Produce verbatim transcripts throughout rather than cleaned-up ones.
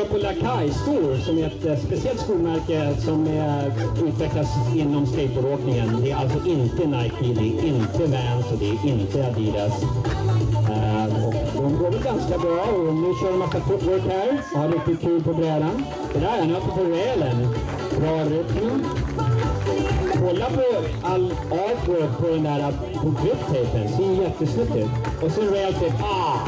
på Lakai-skor som är ett eh, speciellt skomärke som eh, utvecklas inom skateboardåkningen. Det är alltså inte Nike, det är inte Vans och det är inte Adidas. Uh, och de går väl ganska bra och nu kör de massa footwork här och har riktigt kul på brädan. Det där är han uppe på rälen. Bra rytm. Kolla på all artwork på den där på grip-tapen. Ser jättesnyggt ut. Och så railtape. Ah!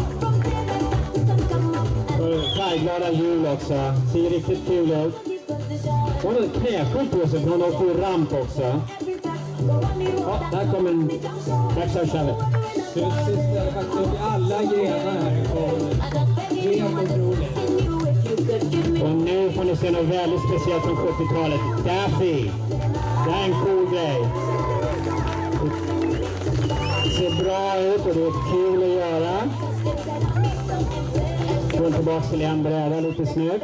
Färgglada hjul också. Ser riktigt kul ut. Hon har ett knäskydd på sig för hon åker i ramp också. Ja, där kommer en backside shove. Precis, det är faktiskt upp i alla grenar här. Helt otroligt. Och nu får ni se något väldigt speciellt från sjuttiotalet. Daffy. Det är en cool grej. Det ser bra ut och det är kul att göra. Gå tillbaka till en bräda lite snyggt.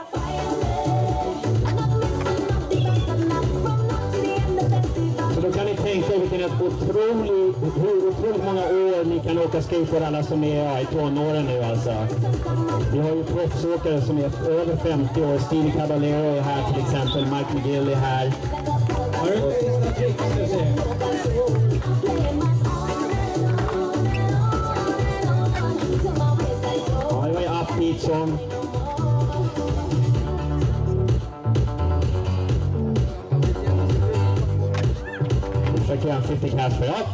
Så då kan ni tänka er vilken ett otroligt, hur otroligt många år ni kan åka skateboard, alla som är ja, i tonåren nu alltså. Vi har ju proffsåkare som är över femtio år. Steve Caballero är här till exempel, Mike McGill är här. Har du inte sista trick ska jag säga? Ja, det var ju upbeat som. Försöker jag en femtio cash för ja.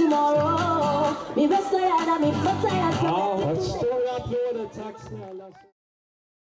Ja, stora applåder, tack snälla.